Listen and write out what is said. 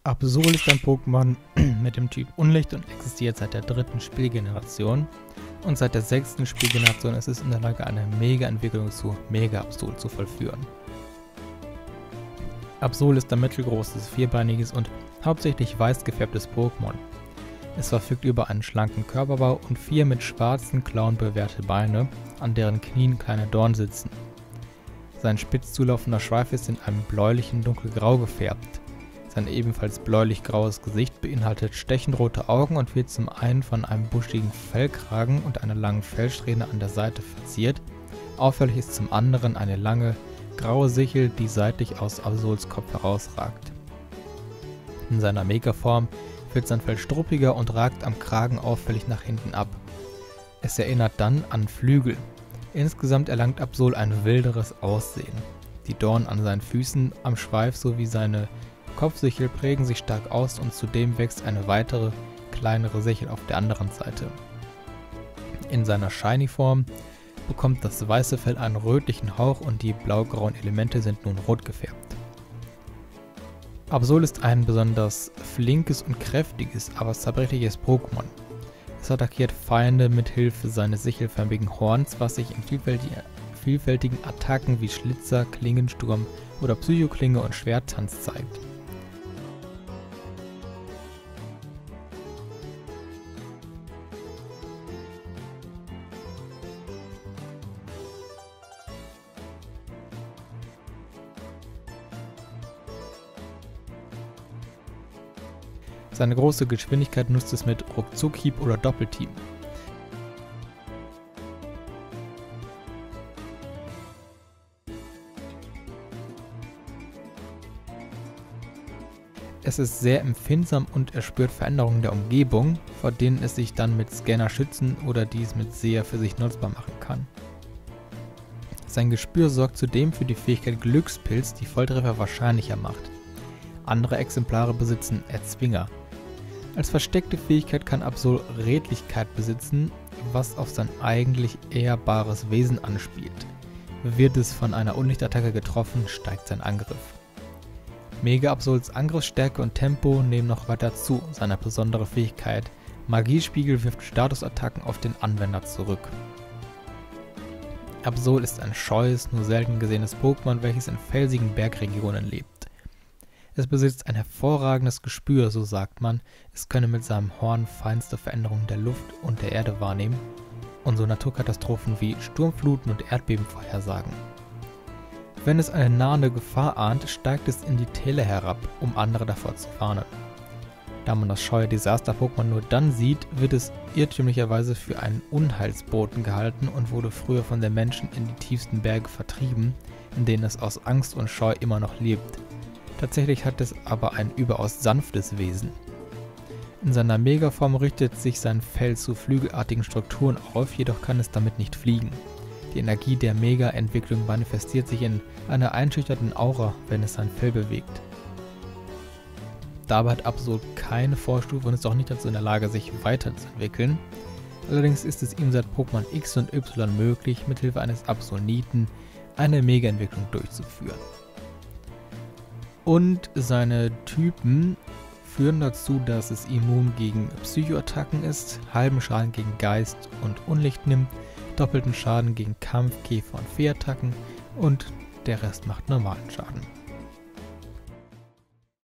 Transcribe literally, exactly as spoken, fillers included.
Absol ist ein Pokémon mit dem Typ Unlicht und existiert seit der dritten Spielgeneration. Und seit der sechsten Spielgeneration ist es in der Lage, eine Mega-Entwicklung zu Mega Absol zu vollführen. Absol ist ein mittelgroßes, vierbeiniges und hauptsächlich weiß gefärbtes Pokémon. Es verfügt über einen schlanken Körperbau und vier mit schwarzen Klauen bewehrte Beine, an deren Knien kleine Dornen sitzen. Sein spitz zulaufender Schweif ist in einem bläulichen Dunkelgrau gefärbt. Sein ebenfalls bläulich-graues Gesicht beinhaltet stechend rote Augen und wird zum einen von einem buschigen Fellkragen und einer langen Fellsträhne an der Seite verziert. Auffällig ist zum anderen eine lange, graue Sichel, die seitlich aus Absols Kopf herausragt. In seiner Megaform wird sein Fell struppiger und ragt am Kragen auffällig nach hinten ab. Es erinnert dann an Flügel. Insgesamt erlangt Absol ein wilderes Aussehen. Die Dornen an seinen Füßen, am Schweif sowie seine Kopfsichel prägen sich stark aus und zudem wächst eine weitere, kleinere Sichel auf der anderen Seite. In seiner Shiny-Form bekommt das weiße Fell einen rötlichen Hauch und die blaugrauen Elemente sind nun rot gefärbt. Absol ist ein besonders flinkes und kräftiges, aber zerbrechliches Pokémon. Es attackiert Feinde mit Hilfe seines sichelförmigen Horns, was sich in vielfältigen Attacken wie Schlitzer, Klingensturm oder Psychoklinge und Schwerttanz zeigt. Seine große Geschwindigkeit nutzt es mit Ruckzuckhieb oder Doppelteam. Es ist sehr empfindsam und erspürt Veränderungen der Umgebung, vor denen es sich dann mit Scanner schützen oder dies mit Seher für sich nutzbar machen kann. Sein Gespür sorgt zudem für die Fähigkeit Glückspilz, die Volltreffer wahrscheinlicher macht. Andere Exemplare besitzen Erzwinger. Als versteckte Fähigkeit kann Absol Redlichkeit besitzen, was auf sein eigentlich ehrbares Wesen anspielt. Wird es von einer Unlichtattacke getroffen, steigt sein Angriff. Mega Absols Angriffsstärke und Tempo nehmen noch weiter zu. Seine besondere Fähigkeit Magiespiegel wirft Statusattacken auf den Anwender zurück. Absol ist ein scheues, nur selten gesehenes Pokémon, welches in felsigen Bergregionen lebt. Es besitzt ein hervorragendes Gespür, so sagt man, es könne mit seinem Horn feinste Veränderungen der Luft und der Erde wahrnehmen und so Naturkatastrophen wie Sturmfluten und Erdbeben vorhersagen. Wenn es eine nahende Gefahr ahnt, steigt es in die Täler herab, um andere davor zu warnen. Da man das scheue Desaster-Pokémon nur dann sieht, wird es irrtümlicherweise für einen Unheilsboten gehalten und wurde früher von den Menschen in die tiefsten Berge vertrieben, in denen es aus Angst und Scheu immer noch lebt. Tatsächlich hat es aber ein überaus sanftes Wesen. In seiner Megaform richtet sich sein Fell zu flügelartigen Strukturen auf, jedoch kann es damit nicht fliegen. Die Energie der Mega-Entwicklung manifestiert sich in einer einschüchternden Aura, wenn es sein Fell bewegt. Dabei hat Absol keine Vorstufe und ist auch nicht dazu in der Lage, sich weiterzuentwickeln. Allerdings ist es ihm seit Pokémon X und Y möglich, mithilfe eines Absolniten eine Mega-Entwicklung durchzuführen. Und seine Typen führen dazu, dass es immun gegen Psychoattacken ist, halben Schaden gegen Geist und Unlicht nimmt, doppelten Schaden gegen Kampf-, Käfer- und Fee-Attacken und der Rest macht normalen Schaden.